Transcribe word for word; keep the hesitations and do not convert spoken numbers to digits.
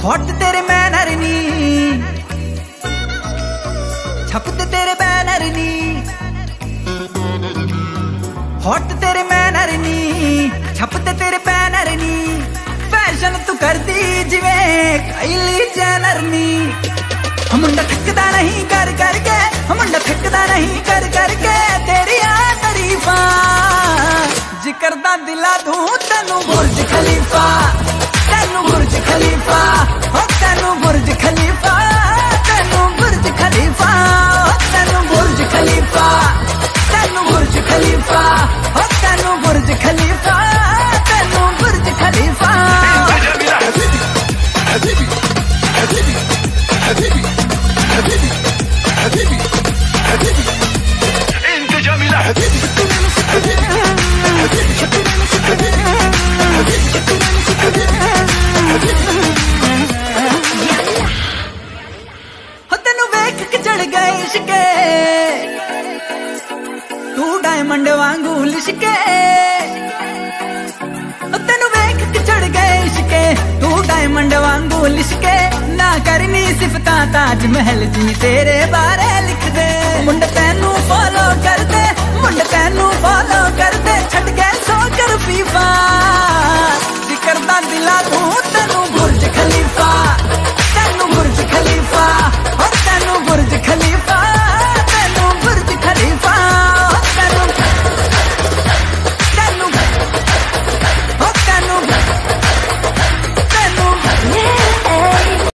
Hot तेरे manner नी, छपते तेरे बैनर नी, हॉट तेरे मैनर नी, छपते तेरे बैनर नी, फैशन तू कर दी जिवें काइली जेनर नी। मुंडा थकदा नहीं कर करके, मुंडा थकदा नहीं कर करके तेरी आ तारीफा, जिक्र दा दिला दूं तेनू बुर्ज खलीफा, तेनू बुर्ज खलीफा, ओ तेनू बुर्ज खलीफा, तेनू बुर्ज खलीफा, ओ तेनू बुर्ज खलीफा, तेनू बुर्ज खलीफा, ओ तेनू बुर्ज खलीफा, तेनू बुर्ज खलीफा। तू डायमंड वांगू लिशके, तेनू वेख के चढ़ गए इश्के, तू डायमंड वांगू लिशके, ना करनी सिफता ताज महल जी तेरे बारे लिख दे। मुंडा